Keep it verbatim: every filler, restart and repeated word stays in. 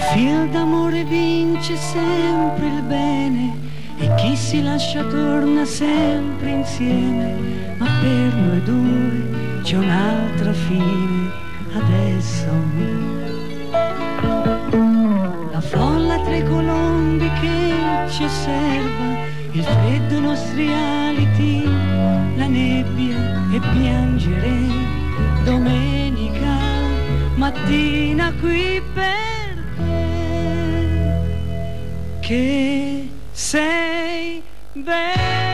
fil d'amore vince sempre il bene e chi si lascia torna sempre insieme, ma per noi due c'è un'altra fine adesso. La folla tra i colombi che ci osserva, il freddo i nostri aliti, la nebbia e piangere domenica mattina qui per te che sei bella.